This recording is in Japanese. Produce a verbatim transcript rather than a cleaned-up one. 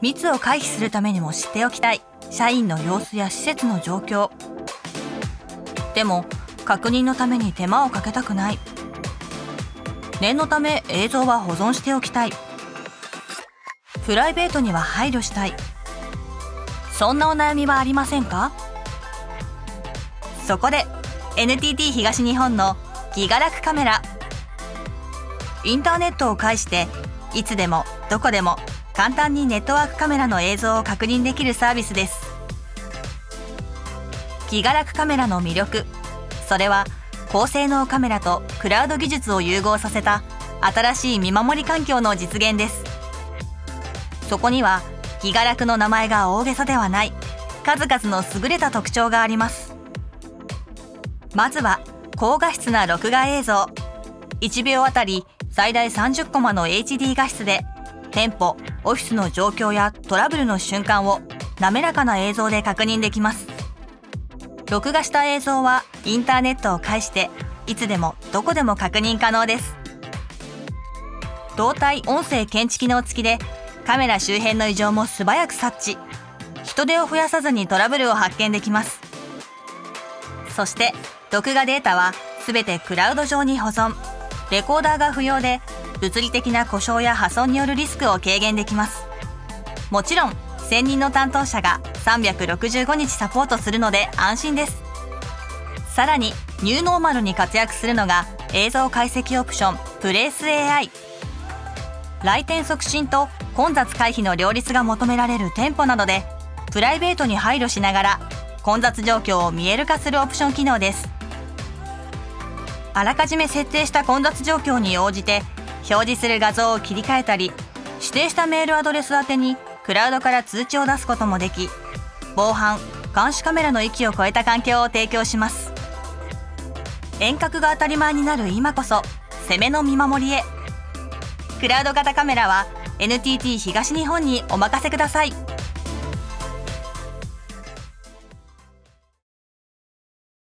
密を回避するためにも知っておきたい社員の様子や施設の状況。でも確認のために手間をかけたくない。念のため映像は保存しておきたい。プライベートには配慮したい。そんなお悩みはありませんか？そこで エヌティーティー 東日本のギガラクカメラ。インターネットを介していつでもどこでも簡単にネットワークカメラの映像を確認できるサービスです。ギガラクカメラの魅力、それは高性能カメラとクラウド技術を融合させた新しい見守り環境の実現です。そこにはギガラクの名前が大げさではない数々の優れた特徴があります。まずは高画質な録画映像。いちびょうあたり最大さんじゅっコマの エイチディー 画質で店舗、オフィスの状況やトラブルの瞬間を滑らかな映像で確認できます。録画した映像はインターネットを介していつでもどこでも確認可能です。動体音声検知機能付きでカメラ周辺の異常も素早く察知。人手を増やさずにトラブルを発見できます。そして録画データはすべてクラウド上に保存。レコーダーが不要で物理的な故障や破損によるリスクを軽減できます。もちろん専任の担当者がさんびゃくろくじゅうごにちサポートするので安心です。さらにニューノーマルに活躍するのが映像解析オプションプレイス エーアイ。 来店促進と混雑回避の両立が求められる店舗などでプライベートに配慮しながら混雑状況を見える化するオプション機能です。あらかじめ設定した混雑状況に応じて表示する画像を切り替えたり、指定したメールアドレス宛てにクラウドから通知を出すこともでき、防犯・監視カメラの域を超えた環境を提供します。遠隔が当たり前になる今こそ攻めの見守りへ。クラウド型カメラは エヌティーティー 東日本にお任せください。